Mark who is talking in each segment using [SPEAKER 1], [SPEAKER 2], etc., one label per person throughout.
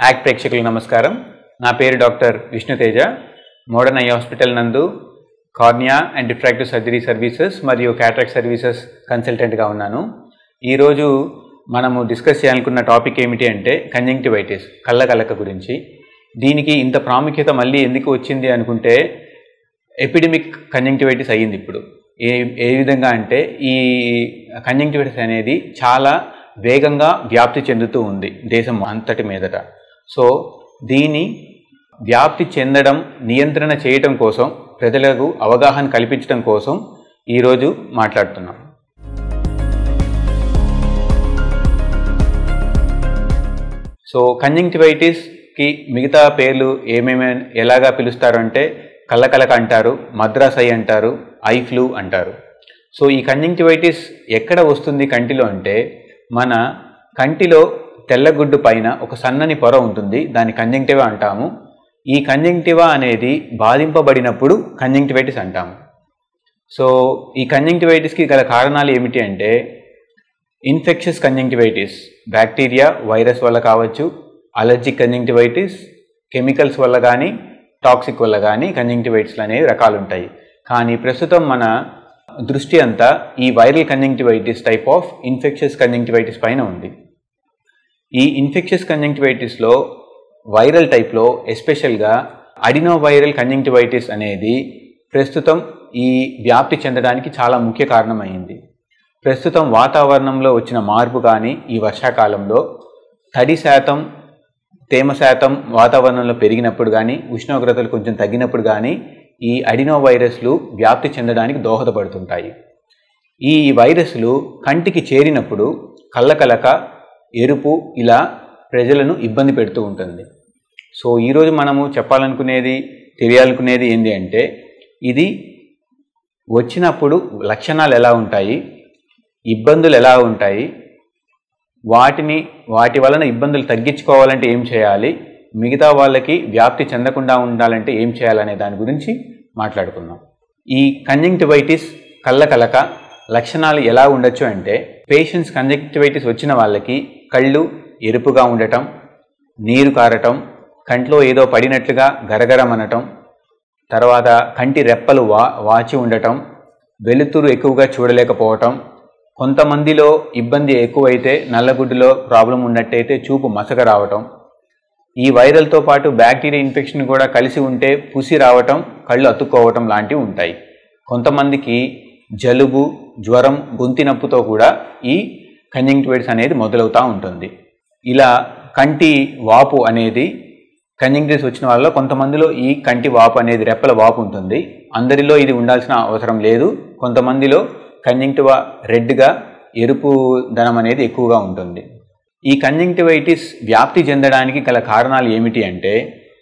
[SPEAKER 1] Act ప్రేక్షకులకు నమస్కారం. నా పేరు doctor Vishnuteja. Modern eye hospital నందు cornea and refractive surgery services మరియు క్యాటరాక్ట్ సర్వీసెస్ కన్సల్టెంట్గా ఉన్నాను. ఈరోజు మనము డిస్కస్ చేయాలనుకున్న టాపిక్ ఏమిటి అంటే కంజంక్టివైటిస్, కళ్ళకలక గురించి. దీనికి ఇంత ప్రాముఖ్యత మళ్ళీ ఎందుకు వచ్చింది అనుకుంటే, ఎపిడమిక్ కంజంక్టివైటిస్ అయ్యింది ఇప్పుడు. ఏ విధంగా అంటే ఈ కంజంక్టివైటిస్ అనేది చాలా వేగంగా వ్యాప్తి చెందుతూ ఉంది దేశం అంతటి మీదట. సో దీని వ్యాప్తి చెందడం నియంత్రణ చేయటం కోసం, ప్రజలకు అవగాహన కల్పించడం కోసం ఈరోజు మాట్లాడుతున్నాం. సో కంజంక్టివైటిస్కి మిగతా పేర్లు ఎలాగా పిలుస్తారు అంటే కళ్ళకలక అంటారు, మద్రాస్ ఐ అంటారు, ఐ ఫ్లూ అంటారు. సో ఈ కంజంక్టివైటిస్ ఎక్కడ వస్తుంది కంటిలో అంటే, మన కంటిలో తెల్లగుడ్డు పైన ఒక సన్నని పొర ఉంటుంది, దాన్ని కంజంక్టివా అంటాము. ఈ కంజంక్టివా అనేది బాధింపబడినప్పుడు కంజంక్టివైటిస్ అంటాము. సో ఈ కంజంక్టివైటిస్కి గల కారణాలు ఏమిటి అంటే, ఇన్ఫెక్షస్ కంజంక్టివైటిస్ బ్యాక్టీరియా వైరస్ వల్ల కావచ్చు, అలర్జిక్ కంజంక్టివైటిస్ కెమికల్స్ వల్ల కానీ టాక్సిక్ వల్ల కానీ కంజంక్టివైటిస్లు అనేవి రకాలు ఉంటాయి. కానీ ప్రస్తుతం మన దృష్టి అంతా ఈ viral conjunctivitis type of infectious conjunctivitis పైన ఉంది. ఈ ఇన్ఫెక్షస్ కంజంక్టివైటిస్లో వైరల్ టైప్లో ఎస్పెషల్గా అడినోవైరల్ కంజంక్టివైటిస్ అనేది ప్రస్తుతం ఈ వ్యాప్తి చెందడానికి చాలా ముఖ్య కారణమైంది. ప్రస్తుతం వాతావరణంలో వచ్చిన మార్పు కానీ, ఈ వర్షాకాలంలో తడి శాతం, తేమ శాతం వాతావరణంలో పెరిగినప్పుడు కానీ, ఉష్ణోగ్రతలు కొంచెం తగ్గినప్పుడు కానీ ఈ అడినోవైరస్లు వ్యాప్తి చెందడానికి దోహదపడుతుంటాయి. ఈ వైరస్లు కంటికి చేరినప్పుడు కళ్ళకలక, ఎరుపు ఇలా ప్రజలను ఇబ్బంది పెడుతూ ఉంటుంది. సో ఈరోజు మనము తెలియాలనుకునేది ఏంటి అంటే, ఇది వచ్చినప్పుడు లక్షణాలు ఎలా ఉంటాయి, ఇబ్బందులు ఎలా ఉంటాయి, వాటి వలన ఇబ్బందులు తగ్గించుకోవాలంటే ఏం చేయాలి, మిగతా వాళ్ళకి వ్యాప్తి చెందకుండా ఉండాలంటే ఏం చేయాలనే దాని గురించి మాట్లాడుకుందాం. ఈ కంజంక్టివైటిస్, కళ్ళకలక లక్షణాలు ఎలా ఉండొచ్చు అంటే, పేషెంట్స్ కంజంక్టివైటిస్ వచ్చిన వాళ్ళకి కళ్ళు ఎరుపుగా ఉండటం, నీరు కారటం, కంట్లో ఏదో పడినట్లుగా గరగరమనటం, తర్వాత కంటి రెప్పలు వాచి ఉండటం, వెలుతురు ఎక్కువగా చూడలేకపోవటం, కొంతమందిలో ఇబ్బంది ఎక్కువైతే నల్లగుడ్డులో ప్రాబ్లం ఉన్నట్టయితే చూపు మసక రావటం, ఈ వైరల్తో పాటు బ్యాక్టీరియా ఇన్ఫెక్షన్ కూడా కలిసి ఉంటే పుసి రావటం, కళ్ళు అతుక్కోవటం లాంటివి ఉంటాయి. కొంతమందికి జలుబు, జ్వరం, గొంతు నొప్పితో కూడా ఈ కంజంక్టివైటిస్ అనేది మొదలవుతూ ఉంటుంది. ఇలా కంటి వాపు అనేది కంజంక్టివైటిస్ వచ్చిన వాళ్ళలో కొంతమందిలో ఈ కంటి వాపు అనేది రెప్పల వాపు ఉంటుంది. అందరిలో ఇది ఉండాల్సిన అవసరం లేదు. కొంతమందిలో కంజంక్టివా రెడ్గా ఎరుపు ధనం అనేది ఎక్కువగా ఉంటుంది. ఈ కంజంక్టివైటిస్ వ్యాప్తి చెందడానికి గల కారణాలు ఏమిటి అంటే,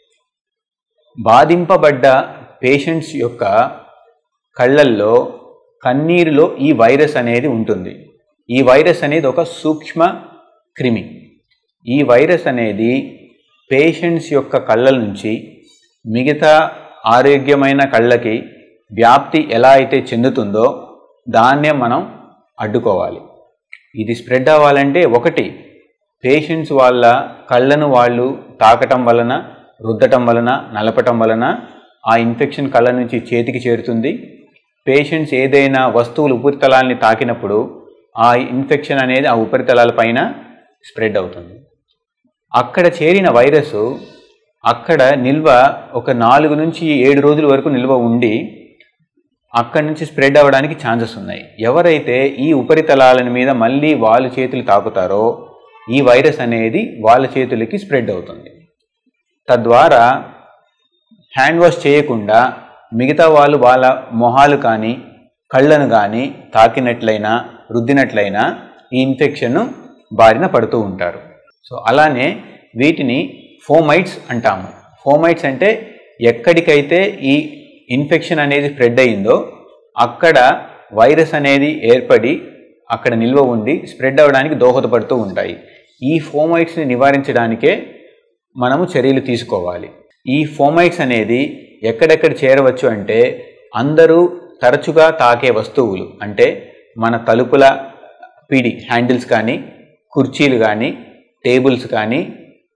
[SPEAKER 1] బాధింపబడ్డ పేషెంట్స్ యొక్క కళ్ళల్లో, కన్నీరులో ఈ వైరస్ అనేది ఉంటుంది. ఈ వైరస్ అనేది ఒక సూక్ష్మ క్రిమి. ఈ వైరస్ అనేది పేషెంట్స్ యొక్క కళ్ళ నుంచి మిగతా ఆరోగ్యమైన కళ్ళకి వ్యాప్తి ఎలా అయితే చెందుతుందో దాన్నే మనం అడ్డుకోవాలి. ఇది స్ప్రెడ్ అవ్వాలంటే, ఒకటి పేషెంట్స్ వాళ్ళ కళ్ళను వాళ్ళు తాకటం వలన, రుద్దటం వలన, నలపటం వలన ఆ ఇన్ఫెక్షన్ కళ్ళ నుంచి చేతికి చేరుతుంది. పేషెంట్స్ ఏదైనా వస్తువులు ఉపరితలాల్ని తాకినప్పుడు ఆ ఇన్ఫెక్షన్ అనేది ఆ ఉపరితలాల పైన స్ప్రెడ్ అవుతుంది. అక్కడ చేరిన వైరస్ అక్కడ నిల్వ ఒక 4 నుంచి 7 రోజుల వరకు నిల్వ ఉండి అక్కడి నుంచి స్ప్రెడ్ అవ్వడానికి ఛాన్సెస్ ఉన్నాయి. ఎవరైతే ఈ ఉపరితలాల మీద మళ్ళీ వాళ్ళ చేతులు తాకుతారో ఈ వైరస్ అనేది వాళ్ళ చేతులకి స్ప్రెడ్ అవుతుంది. తద్వారా హ్యాండ్ వాష్ చేయకుండా మిగతా వాళ్ళు వాళ్ళ మొహాలు కానీ కళ్ళను కానీ తాకినట్లయినా, రుద్దినట్లయినా ఈ ఇన్ఫెక్షన్ బారిన పడుతూ ఉంటారు. సో అలానే వీటిని ఫోమైట్స్ అంటాము. ఫోమైట్స్ అంటే ఎక్కడికైతే ఈ ఇన్ఫెక్షన్ అనేది స్ప్రెడ్ అయిందో అక్కడ వైరస్ అనేది ఏర్పడి అక్కడ నిల్వ ఉండి స్ప్రెడ్ అవ్వడానికి దోహదపడుతూ ఉంటాయి. ఈ ఫోమైట్స్ని నివారించడానికే మనము చర్యలు తీసుకోవాలి. ఈ ఫోమైట్స్ అనేది ఎక్కడెక్కడ చేరవచ్చు అంటే, అందరూ తరచుగా తాకే వస్తువులు అంటే మన తలుపుల పిడి హ్యాండిల్స్ కానీ, కుర్చీలు కానీ, టేబుల్స్ కానీ,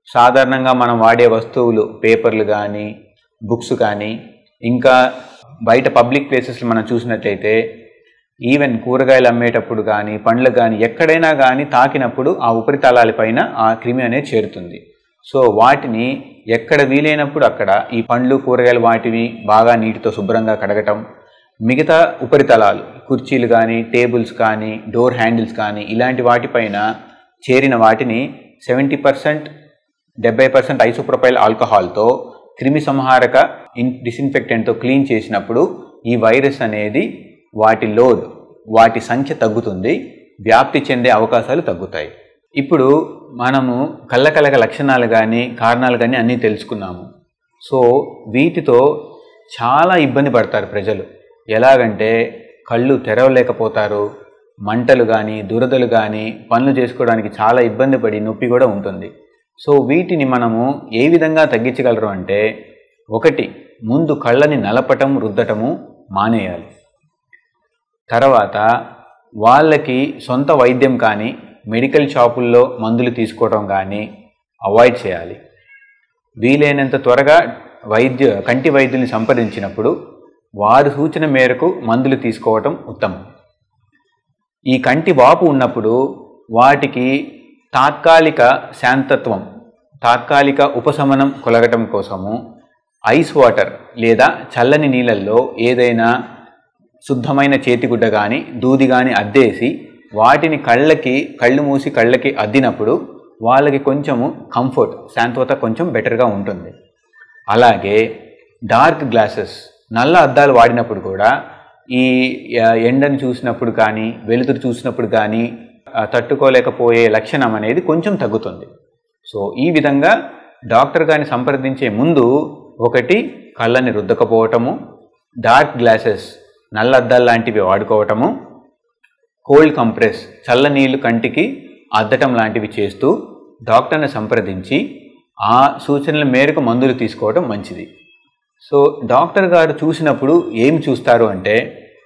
[SPEAKER 1] సాధారణంగా మనం వాడే వస్తువులు పేపర్లు కానీ బుక్స్ కానీ ఇంకా బయట పబ్లిక్ ప్లేసెస్లో మనం చూసినట్లయితే ఈవెన్ కూరగాయలు అమ్మేటప్పుడు కానీ పండ్లు కానీ ఎక్కడైనా కానీ తాకినప్పుడు ఆ ఉపరితలాలపైన ఆ క్రిమి అనేది చేరుతుంది. సో వాటిని ఎక్కడ వీలైనప్పుడు అక్కడ ఈ పండ్లు కూరగాయలు వాటిని బాగా నీటితో శుభ్రంగా కడగటం, మిగతా ఉపరితలాలు కుర్చీలు కానీ టేబుల్స్ కానీ డోర్ హ్యాండిల్స్ కానీ ఇలాంటి వాటిపైన చేరిన వాటిని 70% 70% ఐసోప్రొపైల్ ఆల్కహాల్తో క్రిమి సంహారక డిస్ఇన్ఫెక్టెంట్తో క్లీన్ చేసినప్పుడు ఈ వైరస్ అనేది వాటి సంఖ్య తగ్గుతుంది, వ్యాప్తి చెందే అవకాశాలు తగ్గుతాయి. ఇప్పుడు మనము కళ్ళకలక లక్షణాలు కానీ కారణాలు కానీ అన్నీ తెలుసుకున్నాము. సో వీటితో చాలా ఇబ్బంది పడతారు ప్రజలు. ఎలాగంటే కళ్ళు తెరవలేకపోతారు, మంటలు కానీ దురదలు కానీ పనులు చేసుకోవడానికి చాలా ఇబ్బంది పడి నొప్పి కూడా ఉంటుంది. సో వీటిని మనము ఏ విధంగా తగ్గించగలరు అంటే, ఒకటి, ముందు కళ్ళని నలపటం రుద్దటము మానేయాలి. తర్వాత వాళ్ళకి సొంత వైద్యం కానీ మెడికల్ షాపుల్లో మందులు తీసుకోవడం కానీ అవాయిడ్ చేయాలి. వీలైనంత త్వరగా కంటి వైద్యుల్ని సంప్రదించినప్పుడు వారి సూచన మేరకు మందులు తీసుకోవటం ఉత్తమం. ఈ కంటి వాపు ఉన్నప్పుడు వాటికి తాత్కాలిక శాంతత్వం, తాత్కాలిక ఉపశమనం కొలగటం కోసము ఐస్ వాటర్ లేదా చల్లని నీళ్ళల్లో ఏదైనా శుద్ధమైన చేతిగుడ్డ కానీ దూది కానీ అద్దేసి వాటిని కళ్ళు మూసి కళ్ళకి అద్దినప్పుడు వాళ్ళకి కొంచెము కంఫర్ట్, శాంతవత కొంచెం బెటర్గా ఉంటుంది. అలాగే డార్క్ గ్లాసెస్, నల్ల అద్దాలు వాడినప్పుడు కూడా ఈ ఎండను చూసినప్పుడు కానీ వెలుతురు చూసినప్పుడు కానీ తట్టుకోలేకపోయే లక్షణం అనేది కొంచెం తగ్గుతుంది. సో ఈ విధంగా డాక్టర్ గారిని సంప్రదించే ముందు ఒకటి, కళ్ళని రుద్దకపోవటము, డార్క్ గ్లాసెస్ నల్ల అద్దాలు లాంటివి వాడుకోవటము, కోల్డ్ కంప్రెస్ చల్ల నీళ్లు కంటికి అద్దటం లాంటివి చేస్తూ డాక్టర్ని సంప్రదించి ఆ సూచనల మేరకు మందులు తీసుకోవడం మంచిది. సో డాక్టర్ గారు చూసినప్పుడు ఏం చూస్తారు అంటే,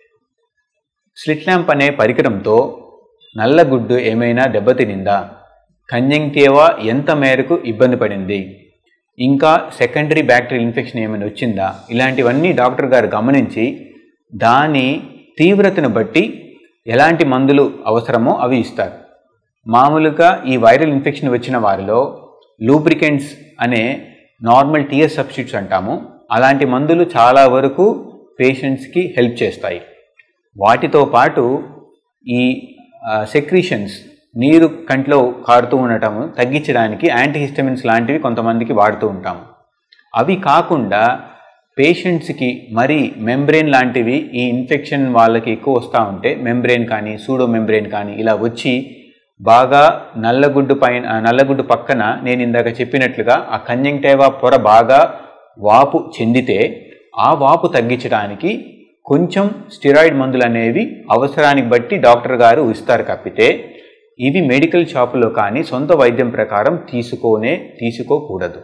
[SPEAKER 1] స్లిట్ ల్యాంప్ అనే పరికరంతో నల్లగుడ్డు ఏమైనా దెబ్బతినిందా, కంజంక్టివా ఎంత మేరకు ఇబ్బంది పడింది, ఇంకా సెకండరీ బ్యాక్టీరియల్ ఇన్ఫెక్షన్ ఏమైనా వచ్చిందా, ఇలాంటివన్నీ డాక్టర్ గారు గమనించి దాని తీవ్రతను బట్టి ఎలాంటి మందులు అవసరమో అవి ఇస్తారు. మామూలుగా ఈ వైరల్ ఇన్ఫెక్షన్ వచ్చిన వారిలో లూబ్రికెంట్స్ అనే నార్మల్ టీఎస్ సబ్స్టిట్యూట్స్ అంటాము, అలాంటి మందులు చాలా వరకు పేషెంట్స్కి హెల్ప్ చేస్తాయి. వాటితో పాటు ఈ సెక్రీషన్స్, నీరు కంట్లో కారుతూ ఉండటం తగ్గించడానికి యాంటీహిస్టమిన్స్ లాంటివి కొంతమందికి వాడుతూ ఉంటాము. అవి కాకుండా పేషెంట్స్కి మరి మెంబ్రెయిన్ లాంటివి ఈ ఇన్ఫెక్షన్ వాళ్ళకి ఎక్కువ వస్తూ ఉంటే మెంబ్రెయిన్ కానీ సూడో మెంబ్రెయిన్ కానీ ఇలా వచ్చి బాగా నల్లగుడ్డు పక్కన నేను ఇందాక చెప్పినట్లుగా ఆ కంజంక్టివా పొర బాగా వాపు చెందితే ఆ వాపు తగ్గించడానికి కొంచెం స్టెరాయిడ్ మందులు అనేవి అవసరానికి బట్టి డాక్టర్ గారు ఇస్తారు తప్పితే ఇవి మెడికల్ షాపులో కానీ సొంత వైద్యం ప్రకారం తీసుకోకూడదు.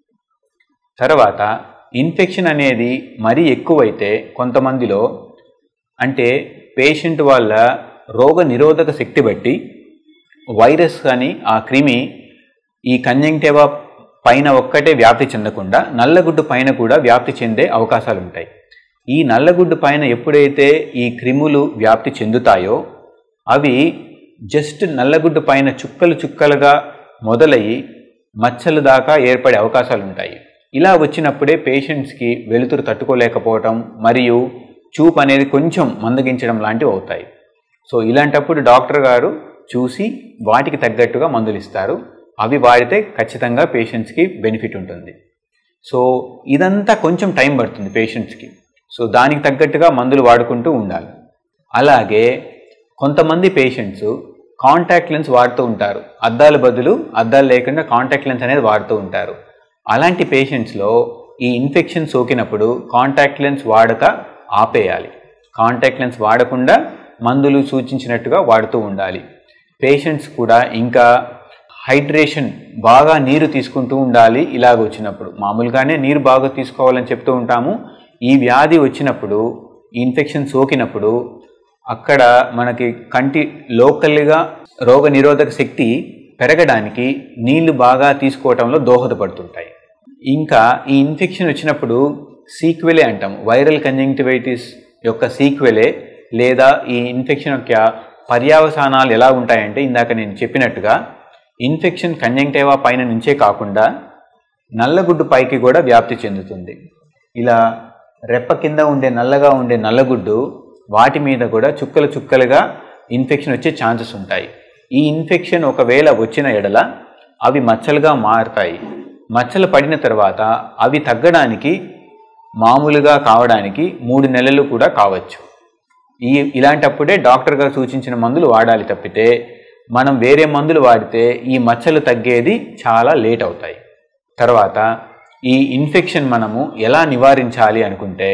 [SPEAKER 1] తర్వాత ఇన్ఫెక్షన్ అనేది మరీ ఎక్కువైతే కొంతమందిలో అంటే పేషెంట్ వాళ్ళ రోగ నిరోధక శక్తి బట్టి వైరస్ కానీ ఆ క్రిమి ఈ కంజంక్టివా పైన ఒక్కటే వ్యాప్తి చెందకుండా నల్లగుడ్డు పైన కూడా వ్యాప్తి చెందే అవకాశాలు ఉంటాయి. ఈ నల్లగుడ్డు పైన ఎప్పుడైతే ఈ క్రిములు వ్యాప్తి చెందుతాయో అవి జస్ట్ నల్లగుడ్డు పైన చుక్కలుగా మొదలయ్యి మచ్చలు దాకా ఏర్పడే అవకాశాలు ఉంటాయి. ఇలా వచ్చినప్పుడే పేషెంట్స్కి వెలుతురు తట్టుకోలేకపోవటం మరియు చూపు అనేది కొంచెం మందగించడం లాంటివి అవుతాయి. సో ఇలాంటప్పుడు డాక్టర్ గారు చూసి వాటికి తగ్గట్టుగా మందులు ఇస్తారు. అవి వాడితే ఖచ్చితంగా పేషెంట్స్కి బెనిఫిట్ ఉంటుంది. సో ఇదంతా కొంచెం టైం పడుతుంది పేషెంట్స్కి. సో దానికి తగ్గట్టుగా మందులు వాడుకుంటూ ఉండాలి. అలాగే కొంతమంది పేషెంట్స్ కాంటాక్ట్ లెన్స్ వాడుతూ ఉంటారు. అద్దాల బదులు అద్దాలు లేకుండా కాంటాక్ట్ లెన్స్ అనేది వాడుతూ ఉంటారు. అలాంటి పేషెంట్స్లో ఈ ఇన్ఫెక్షన్ సోకినప్పుడు కాంటాక్ట్ లెన్స్ వాడక ఆపేయాలి. కాంటాక్ట్ లెన్స్ వాడకుండా మందులు సూచించినట్టుగా వాడుతూ ఉండాలి. పేషెంట్స్ కూడా ఇంకా హైడ్రేషన్, బాగా నీరు తీసుకుంటూ ఉండాలి. ఇలాగ వచ్చినప్పుడు మామూలుగానే నీరు బాగా తీసుకోవాలని చెప్తూ ఉంటాము. ఈ వ్యాధి వచ్చినప్పుడు, ఈ ఇన్ఫెక్షన్ సోకినప్పుడు అక్కడ మనకి కంటి లోకల్గా రోగ నిరోధక శక్తి పెరగడానికి నీళ్లు బాగా తీసుకోవటంలో దోహదపడుతుంటాయి. ఇంకా ఈ ఇన్ఫెక్షన్ వచ్చినప్పుడు సీక్వెలే అంటాం. వైరల్ కంజంక్టివైటిస్ యొక్క సీక్వెలే లేదా ఈ ఇన్ఫెక్షన్ యొక్క పర్యవసానాలు ఎలా ఉంటాయంటే, ఇందాక నేను చెప్పినట్టుగా ఇన్ఫెక్షన్ కంజంక్టివా పైన నుంచే కాకుండా నల్లగుడ్డు పైకి కూడా వ్యాప్తి చెందుతుంది. ఇలా రెప్ప కింద ఉండే నల్లగా ఉండే నల్లగుడ్డు వాటి మీద కూడా చుక్కలు చుక్కలుగా ఇన్ఫెక్షన్ వచ్చే ఛాన్సెస్ ఉంటాయి. ఈ ఇన్ఫెక్షన్ ఒకవేళ వచ్చిన ఎడల అవి మచ్చలుగా మారుతాయి. మచ్చలు పడిన తర్వాత అవి తగ్గడానికి మామూలుగా కావడానికి 3 నెలలు కూడా కావచ్చు. ఇలాంటప్పుడే డాక్టర్ గారు సూచించిన మందులు వాడాలి తప్పితే మనం వేరే మందులు వాడితే ఈ మచ్చలు తగ్గేది చాలా లేట్ అవుతాయి. తర్వాత ఈ ఇన్ఫెక్షన్ మనము ఎలా నివారించాలి అనుకుంటే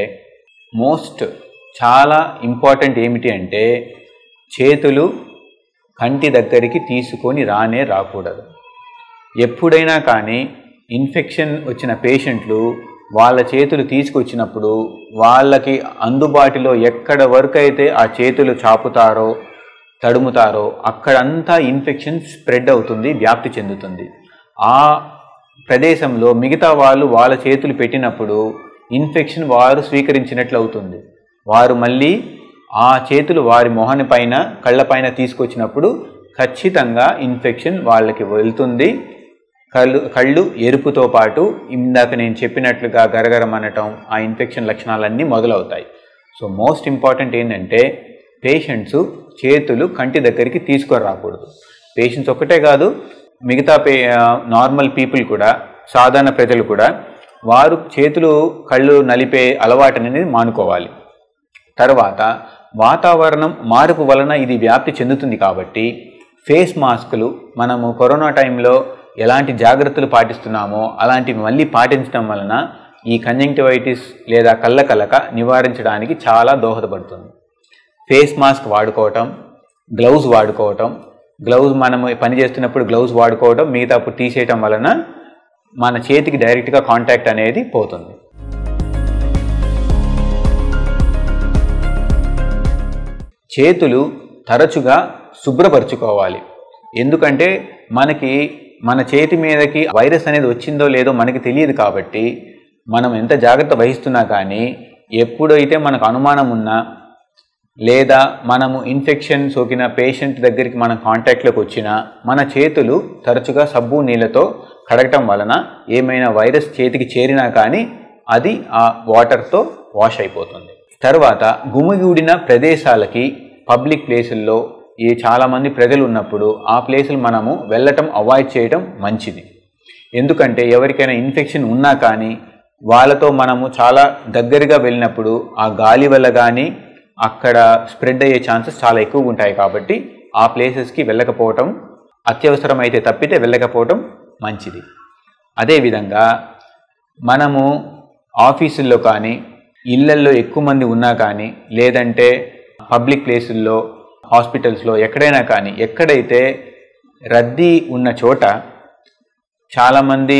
[SPEAKER 1] చాలా ఇంపార్టెంట్ ఏమిటి అంటే చేతులు కంటి దగ్గరికి తీసుకొని రాకూడదు. ఎప్పుడైనా కానీ ఇన్ఫెక్షన్ వచ్చిన పేషెంట్లు వాళ్ళ చేతులు తీసుకొచ్చినప్పుడు వాళ్ళకి అందుబాటులో ఎక్కడ వరకు అయితే ఆ చేతులు చాపుతారో తడుముతారో అక్కడంతా ఇన్ఫెక్షన్ స్ప్రెడ్ అవుతుంది, వ్యాప్తి చెందుతుంది. ఆ ప్రదేశంలో మిగతా వాళ్ళు వాళ్ళ చేతులు పెట్టినప్పుడు ఇన్ఫెక్షన్ వారు స్వీకరించినట్లు అవుతుంది. వారు మళ్ళీ ఆ చేతులు వారి మొహాని పైన కళ్ళపైన తీసుకొచ్చినప్పుడు ఖచ్చితంగా ఇన్ఫెక్షన్ వాళ్ళకి వెళ్తుంది. కళ్ళు ఎరుపుతో పాటు ఇందాక నేను చెప్పినట్లుగా గరగరం అనటం, ఆ ఇన్ఫెక్షన్ లక్షణాలన్నీ మొదలవుతాయి. సో మోస్ట్ ఇంపార్టెంట్ ఏంటంటే పేషెంట్స్ చేతులు కంటి దగ్గరికి తీసుకొని రాకూడదు. పేషెంట్స్ ఒక్కటే కాదు, మిగతా నార్మల్ పీపుల్ కూడా, సాధారణ ప్రజలు కూడా వారు చేతులు కళ్ళు నలిపే అలవాటు అనేది మానుకోవాలి. తర్వాత వాతావరణం మార్పు వలన ఇది వ్యాప్తి చెందుతుంది కాబట్టి ఫేస్ మాస్కులు మనము కరోనా టైంలో ఎలాంటి జాగ్రత్తలు పాటిస్తున్నామో అలాంటివి మళ్ళీ పాటించడం వలన ఈ కంజంక్టివైటిస్ లేదా కళ్ళకలక నివారించడానికి చాలా దోహదపడుతుంది. ఫేస్ మాస్క్ వాడుకోవటం, గ్లౌజ్ వాడుకోవటం, గ్లౌజ్ మనము పనిచేస్తున్నప్పుడు గ్లౌజ్ వాడుకోవటం, మిగతాప్పుడు తీసేయటం వలన మన చేతికి డైరెక్ట్గా కాంటాక్ట్ అనేది పోతుంది. చేతులు తరచుగా శుభ్రపరచుకోవాలి. ఎందుకంటే మన చేతి మీదకి వైరస్ అనేది వచ్చిందో లేదో మనకి తెలియదు కాబట్టి మనం ఎంత జాగ్రత్త వహిస్తున్నా కానీ ఎప్పుడైతే మనకు అనుమానం ఉన్నా లేదా మనము ఇన్ఫెక్షన్ సోకిన పేషెంట్ దగ్గరికి మనం కాంటాక్ట్లోకి వచ్చినా మన చేతులు తరచుగా సబ్బు నీళ్ళతో కడగటం వలన ఏమైనా వైరస్ చేతికి చేరినా కానీ అది ఆ వాటర్తో వాష్ అయిపోతుంది. తర్వాత గుమిగూడిన ప్రదేశాలకి, పబ్లిక్ ప్లేసుల్లో చాలామంది ప్రజలు ఉన్నప్పుడు ఆ ప్లేసులు మనము వెళ్ళటం అవాయిడ్ చేయడం మంచిది. ఎందుకంటే ఎవరికైనా ఇన్ఫెక్షన్ ఉన్నా కానీ వాళ్ళతో మనము చాలా దగ్గరగా వెళ్ళినప్పుడు ఆ గాలి వల్ల కానీ అక్కడ స్ప్రెడ్ అయ్యే ఛాన్సెస్ చాలా ఎక్కువగా ఉంటాయి. కాబట్టి ఆ ప్లేసెస్కి వెళ్ళకపోవటం, అత్యవసరమైతే తప్పితే వెళ్ళకపోవటం మంచిది. అదేవిధంగా మనము ఆఫీసుల్లో కానీ, ఇళ్లల్లో ఎక్కువ మంది ఉన్నా కానీ, లేదంటే పబ్లిక్ ప్లేసుల్లో, హాస్పిటల్స్లో ఎక్కడైనా కానీ ఎక్కడైతే రద్దీ ఉన్న చోట చాలామంది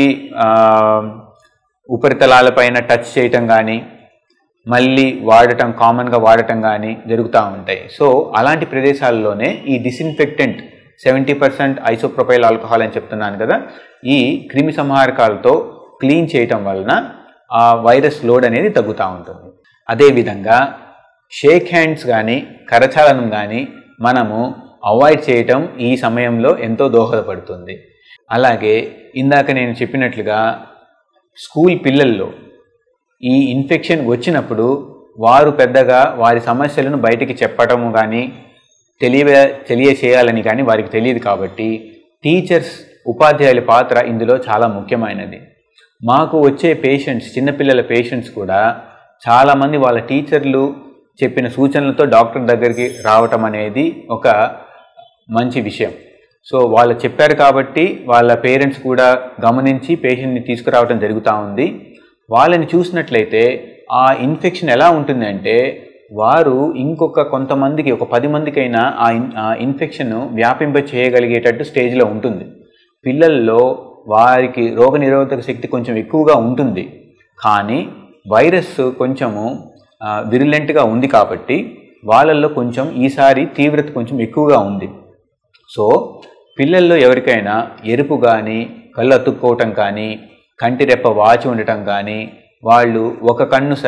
[SPEAKER 1] ఉపరితలాలపైన టచ్ చేయటం కానీ మళ్ళీ కామన్గా వాడటం కానీ జరుగుతూ ఉంటాయి. సో అలాంటి ప్రదేశాల్లోనే ఈ డిస్ఇన్ఫెక్టెంట్ 70% ఐసోప్రొపైల్ ఆల్కహాల్ అని చెప్తున్నాను కదా, ఈ క్రిమి సంహారకాలతో క్లీన్ చేయటం వలన ఆ వైరస్ లోడ్ అనేది తగ్గుతూ ఉంటుంది. అదేవిధంగా షేక్ హ్యాండ్స్ కానీ కరచాలనం కానీ మనము అవాయిడ్ చేయటం ఈ సమయంలో ఎంతో దోహదపడుతుంది. అలాగే ఇందాక నేను చెప్పినట్లుగా స్కూల్ పిల్లల్లో ఈ ఇన్ఫెక్షన్ వచ్చినప్పుడు వారు పెద్దగా వారి సమస్యలను బయటికి చెప్పటము కానీ తెలియచేయాలని కానీ వారికి తెలియదు కాబట్టి టీచర్స్, ఉపాధ్యాయుల పాత్ర ఇందులో చాలా ముఖ్యమైనది. మాకు వచ్చే పేషెంట్స్, చిన్నపిల్లల పేషెంట్స్ కూడా చాలామంది వాళ్ళ టీచర్లు చెప్పిన సూచనలతో డాక్టర్ దగ్గరికి రావటం అనేది ఒక మంచి విషయం. సో వాళ్ళు చెప్పారు కాబట్టి వాళ్ళ పేరెంట్స్ కూడా గమనించి పేషెంట్ని తీసుకురావటం జరుగుతూ ఉంది. వాళ్ళని చూసినట్లయితే ఆ ఇన్ఫెక్షన్ ఎలా ఉంటుందంటే వారు కొంతమందికి, ఒక 10 మందికైనా ఆ ఇన్ఫెక్షన్ వ్యాపింప చేయగలిగేటట్టు స్టేజ్లో ఉంటుంది. పిల్లల్లో వారికి రోగనిరోధక శక్తి కొంచెం ఎక్కువగా ఉంటుంది, కానీ వైరస్ కొంచెము విరులెంట్గా ఉంది కాబట్టి వాళ్ళల్లో కొంచెం ఈసారి తీవ్రత కొంచెం ఎక్కువగా ఉంది. సో పిల్లల్లో ఎవరికైనా ఎరుపు కానీ కళ్ళు అతుక్కోవటం కానీ కంటి రెప్ప వాచి ఉండటం కానీ వాళ్ళు ఒక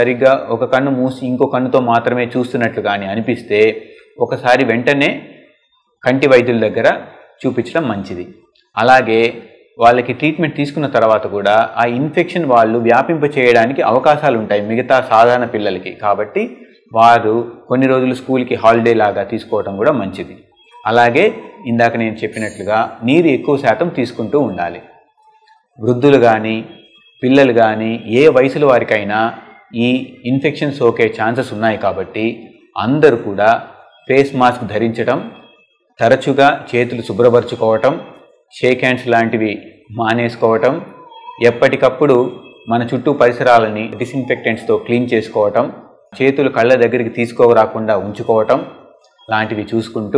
[SPEAKER 1] కన్ను మూసి ఇంకో కన్నుతో మాత్రమే చూస్తున్నట్లు కానీ అనిపిస్తే ఒకసారి వెంటనే కంటి వైద్యుల దగ్గర చూపించడం మంచిది. అలాగే వాళ్ళకి ట్రీట్మెంట్ తీసుకున్న తర్వాత కూడా ఆ ఇన్ఫెక్షన్ వాళ్ళు వ్యాపింప చేయడానికి అవకాశాలు ఉంటాయి మిగతా సాధారణ పిల్లలకి. కాబట్టి వారు కొన్ని రోజులు స్కూల్కి హాలిడే లాగా తీసుకోవడం కూడా మంచిది. అలాగే ఇందాక నేను చెప్పినట్లుగా నీరు ఎక్కువ శాతం తీసుకుంటూ ఉండాలి. వృద్ధులు కానీ పిల్లలు కానీ ఏ వయసుల వారికైనా ఈ ఇన్ఫెక్షన్ సోకే ఛాన్సెస్ ఉన్నాయి. కాబట్టి అందరూ కూడా ఫేస్ మాస్క్ ధరించడం, తరచుగా చేతులు శుభ్రపరచుకోవటం, షేక్ హ్యాండ్స్ లాంటివి మానేసుకోవటం, ఎప్పటికప్పుడు మన చుట్టూ పరిసరాలని డిస్ఇన్ఫెక్టెంట్స్తో క్లీన్ చేసుకోవటం, చేతులు కళ్ళ దగ్గరికి తీసుకోరాకుండా ఉంచుకోవటం లాంటివి చూసుకుంటూ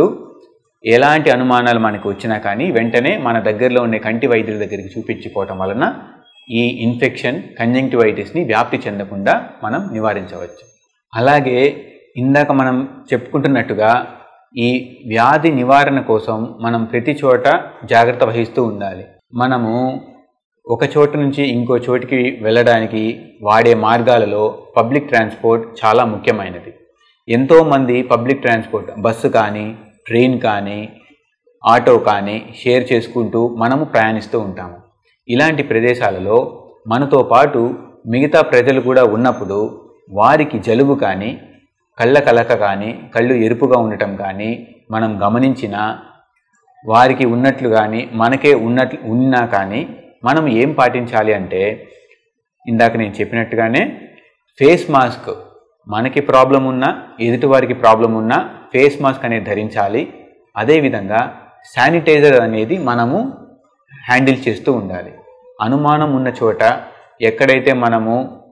[SPEAKER 1] ఎలాంటి అనుమానాలు మనకు వచ్చినా కానీ వెంటనే మన దగ్గరలో ఉండే కంటి వైద్యుల దగ్గరికి చూపించుకోవటం వలన ఈ ఇన్ఫెక్షన్ కంజంక్టివైటిస్ని వ్యాప్తి చెందకుండా మనం నివారించవచ్చు. అలాగే ఇందాక మనం చెప్పుకుంటున్నట్టుగా ఈ వ్యాధి నివారణ కోసం మనం ప్రతి చోట జాగ్రత్త వహిస్తూ ఉండాలి. మనము ఒక చోటు నుంచి ఇంకో చోటికి వెళ్ళడానికి వాడే మార్గాలలో పబ్లిక్ ట్రాన్స్పోర్ట్ చాలా ముఖ్యమైనది. ఎంతోమంది పబ్లిక్ ట్రాన్స్పోర్ట్ బస్సు కానీ ట్రైన్ కానీ ఆటో కానీ షేర్ చేసుకుంటూ మనము ప్రయాణిస్తూ ఉంటాము. ఇలాంటి ప్రదేశాలలో మనతో పాటు మిగతా ప్రజలు కూడా ఉన్నప్పుడు వారికి జలుబు కానీ కళ్ళ కలక కానీ కళ్ళు ఎరుపుగా ఉండటం కానీ మనం గమనించినా వారికి ఉన్నట్లు కానీ మనకే ఉన్నా కానీ మనం ఏం పాటించాలి అంటే ఇందాక నేను చెప్పినట్టుగానే ఫేస్ మాస్క్ మనకి ప్రాబ్లం ఉన్నా ఎదుటివారికి ప్రాబ్లం ఉన్నా ఫేస్ మాస్క్ అనేది ధరించాలి. అదేవిధంగా శానిటైజర్ అనేది మనము హ్యాండిల్ చేస్తూ ఉండాలి. అనుమానం ఉన్న చోట ఎక్కడైతే మనము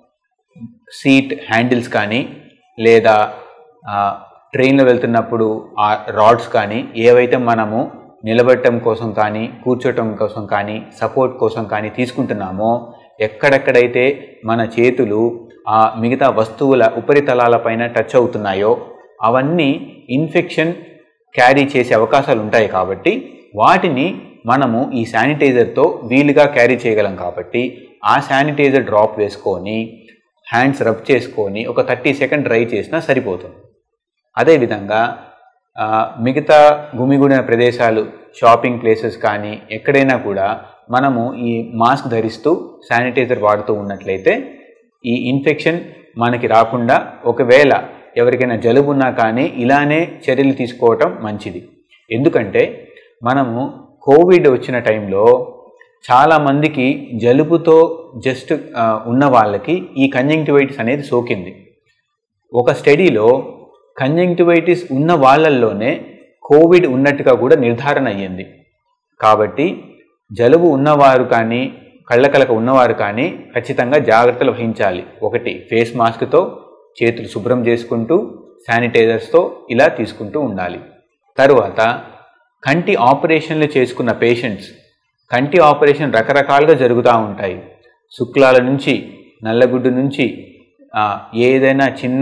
[SPEAKER 1] సీట్ హ్యాండిల్స్ కానీ లేదా ట్రైన్లో వెళ్తున్నప్పుడు ఆ రాడ్స్ కానీ ఏవైతే మనము నిలబడటం కోసం కానీ కూర్చోటం కోసం కానీ సపోర్ట్ కోసం కానీ తీసుకుంటున్నామో ఎక్కడెక్కడైతే మన చేతులు ఆ మిగతా వస్తువుల ఉపరితలాలపైన టచ్ అవుతున్నాయో అవన్నీ ఇన్ఫెక్షన్ క్యారీ చేసే అవకాశాలు ఉంటాయి. కాబట్టి వాటిని మనము ఈ శానిటైజర్తో వీలుగా క్యారీ చేయగలం. కాబట్టి ఆ శానిటైజర్ డ్రాప్ వేసుకొని హ్యాండ్స్ రబ్ చేసుకొని ఒక 30 సెకండ్ డ్రై చేసినా సరిపోతుంది. అదేవిధంగా మిగతా గుమిగూడిన ప్రదేశాలు షాపింగ్ ప్లేసెస్ కానీ ఎక్కడైనా కూడా మనము ఈ మాస్క్ ధరిస్తూ శానిటైజర్ వాడుతూ ఉన్నట్లయితే ఈ ఇన్ఫెక్షన్ మనకి రాకుండా ఒకవేళ ఎవరికైనా జలుబు ఉన్నా కానీ ఇలానే చర్యలు తీసుకోవటం మంచిది. ఎందుకంటే మనము కోవిడ్ వచ్చిన టైంలో చాలామందికి జలుబుతో జస్ట్ ఉన్న వాళ్ళకి ఈ కంజంక్టివైటిస్ అనేది సోకింది. ఒక స్టడీలో కంజంక్టివైటిస్ ఉన్న వాళ్ళల్లోనే కోవిడ్ ఉన్నట్టుగా కూడా నిర్ధారణ అయ్యింది. కాబట్టి జలుబు ఉన్నవారు కానీ కళ్ళకలక ఉన్నవారు కానీ ఖచ్చితంగా జాగ్రత్తలు వహించాలి. ఒకటి ఫేస్ మాస్క్తో చేతులు శుభ్రం చేసుకుంటూ శానిటైజర్స్తో ఇలా తీసుకుంటూ ఉండాలి. తరువాత కంటి ఆపరేషన్లు చేసుకున్న పేషెంట్స్, కంటి ఆపరేషన్ రకరకాలుగా జరుగుతూ ఉంటాయి. శుక్లాల నుంచి నల్లగుడ్డు నుంచి ఏదైనా చిన్న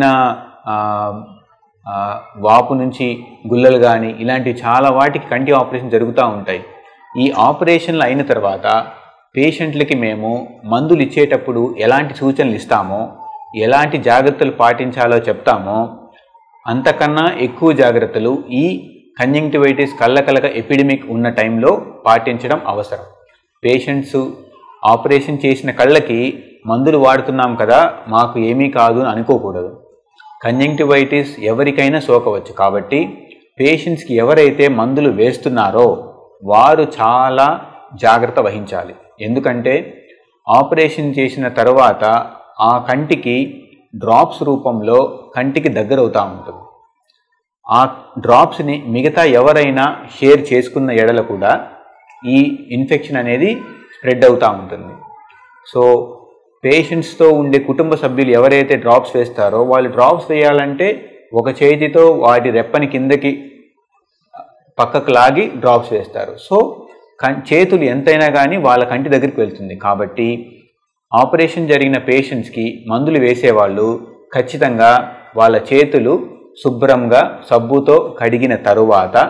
[SPEAKER 1] వాపు నుంచి గుల్లలు కానీ ఇలాంటివి చాలా వాటికి కంటి ఆపరేషన్ జరుగుతూ ఉంటాయి. ఈ ఆపరేషన్లు అయిన తర్వాత పేషెంట్లకి మేము మందులు ఇచ్చేటప్పుడు ఎలాంటి సూచనలు ఇస్తామో ఎలాంటి జాగ్రత్తలు పాటించాలో చెప్తామో అంతకన్నా ఎక్కువ జాగ్రత్తలు ఈ కంజంక్టివైటిస్ కళ్ళకలక ఎపిడమిక్ ఉన్న టైంలో పాటించడం అవసరం. పేషెంట్స్ ఆపరేషన్ చేసిన కళ్ళకి మందులు వాడుతున్నాం కదా మాకు ఏమీ కాదు అని అనుకోకూడదు. కంజంక్టివైటిస్ ఎవరికైనా సోకవచ్చు. కాబట్టి పేషెంట్స్కి ఎవరైతే మందులు వేస్తున్నారో వారు చాలా జాగ్రత్త వహించాలి. ఎందుకంటే ఆపరేషన్ చేసిన తర్వాత ఆ కంటికి డ్రాప్స్ రూపంలో కంటికి దగ్గరవుతూ ఉంటుంది. ఆ డ్రాప్స్ని మిగతా ఎవరైనా షేర్ చేసుకున్న ఎడల కూడా ఈ ఇన్ఫెక్షన్ అనేది స్ప్రెడ్ అవుతూ ఉంటుంది. సో పేషెంట్స్తో ఉండే కుటుంబ సభ్యులు ఎవరైతే డ్రాప్స్ వేస్తారో వాళ్ళు డ్రాప్స్ వేయాలంటే ఒక చేతితో వాటి రెప్పని కిందకి పక్కకు లాగి డ్రాప్స్ వేస్తారు. సో చేతులు ఎంతైనా కానీ వాళ్ళ కంటి దగ్గరికి వెళ్తుంది. కాబట్టి ఆపరేషన్ జరిగిన పేషెంట్స్కి మందులు వేసేవాళ్ళు ఖచ్చితంగా వాళ్ళ చేతులు శుభ్రంగా సబ్బుతో కడిగిన తరువాత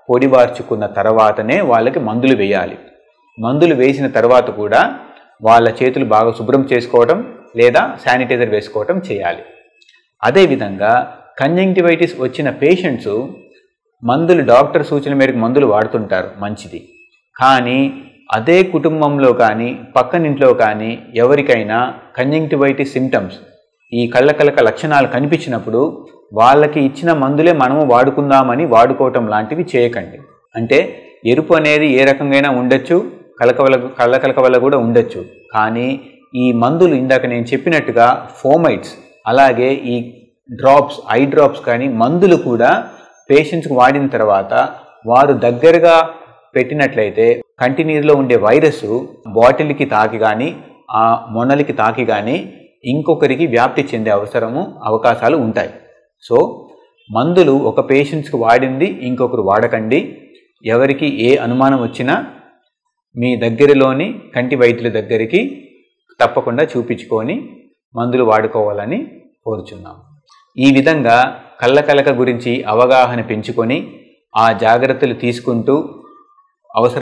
[SPEAKER 1] పొడిబార్చుకున్న తర్వాతనే వాళ్ళకి మందులు వేయాలి. మందులు వేసిన తర్వాత కూడా వాళ్ళ చేతులు బాగా శుభ్రం చేసుకోవడం లేదా శానిటైజర్ వేసుకోవడం చేయాలి. అదేవిధంగా కంజంక్టివైటిస్ వచ్చిన పేషెంట్స్ మందులు డాక్టర్ సూచన మేరకు మందులు వాడుతుంటారు, మంచిది. కానీ అదే కుటుంబంలో కానీ పక్కనింట్లో కానీ ఎవరికైనా కంజంక్టివైటిస్ సిమ్టమ్స్, ఈ కళ్ళకలక లక్షణాలు కనిపించినప్పుడు వాళ్ళకి ఇచ్చిన మందులే మనము వాడుకుందామని వాడుకోవటం లాంటివి చేయకండి. అంటే ఎరుపు అనేది ఏ రకంగా ఉండొచ్చు, కళ్ళకలక వల్ల కూడా ఉండొచ్చు. కానీ ఈ మందులు ఇందాక నేను చెప్పినట్టుగా ఫోమైడ్స్, అలాగే ఈ డ్రాప్స్, ఐ డ్రాప్స్ కానీ మందులు కూడా పేషెంట్స్కి వాడిన తర్వాత వారు దగ్గరగా పెట్టినట్లయితే కంటినీరులో ఉండే వైరస్ బాటిల్కి తాకి కానీ ఆ మొనలికి తాకి కానీ ఇంకొకరికి వ్యాప్తి చెందే అవకాశాలు ఉంటాయి. సో మందులు ఒక పేషెంట్స్కి వాడింది ఇంకొకరు వాడకండి. ఎవరికి ఏ అనుమానం వచ్చినా మీ దగ్గరలోని కంటి వైద్యుల దగ్గరికి తప్పకుండా చూపించుకొని మందులు వాడుకోవాలని కోరుచున్నాం. ఈ విధంగా కళ్ళకలక గురించి అవగాహన పెంచుకొని ఆ జాగ్రత్తలు తీసుకుంటూ అవసరం